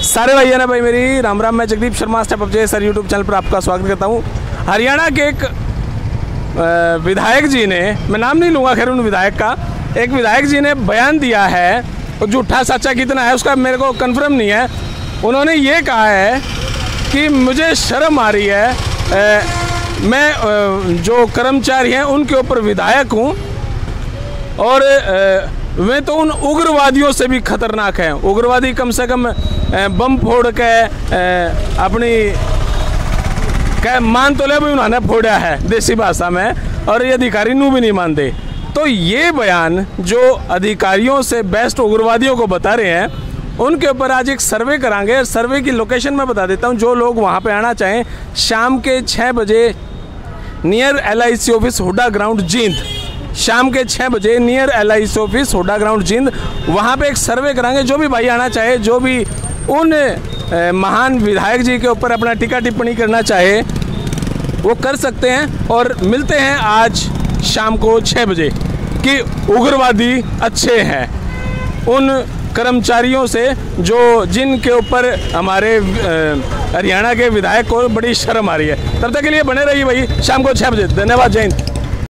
सारे भैया ने भाई मेरी राम राम। मैं Jagdeep Sharma step up sir YouTube channel पर आपका स्वागत करता हूँ। हरियाणा के एक विधायक जी ने, मैं नाम नहीं लूँगा खैर उन विधायक का, एक विधायक जी ने बयान दिया है, और झूठा सच्चा कितना है उसका मेरे को कंफर्म नहीं है। उन्होंने ये कहा है कि मुझे शर्म आ रही है, मैं जो कर्मचारी हैं उनके ऊपर विधायक हूँ और वे तो उन उग्रवादियों से भी खतरनाक हैं। उग्रवादी कम से कम बम फोड़ के अपनी मान तो ले भाई उन्होंने फोड़ा है देसी भाषा में, और ये अधिकारी नू भी नहीं मानते। तो ये बयान जो अधिकारियों से बेस्ट उग्रवादियों को बता रहे हैं, उनके ऊपर आज एक सर्वे करांगे। सर्वे की लोकेशन मैं बता देता हूँ, जो लोग वहाँ पे आना चाहें शाम के 6 बजे near LIC office Hooda ground Jind, शाम के 6 बजे near LIC office Hooda ground Jind, वहाँ पे एक सर्वे करांगे। जो भी भाई आना चाहे, जो भी उन महान विधायक जी के ऊपर अपना टीका टिप्पणी करना चाहे वो कर सकते हैं। और मिलते हैं आज शाम को 6 बजे कि उग्रवादी अच्छे हैं उन कर्मचारियों से जो जिनके ऊपर हमारे हरियाणा के विधायक को बड़ी शर्म आ रही है। तब तक के लिए बने रहिए भाई, शाम को 6 बजे। धन्यवाद, जय हिंद।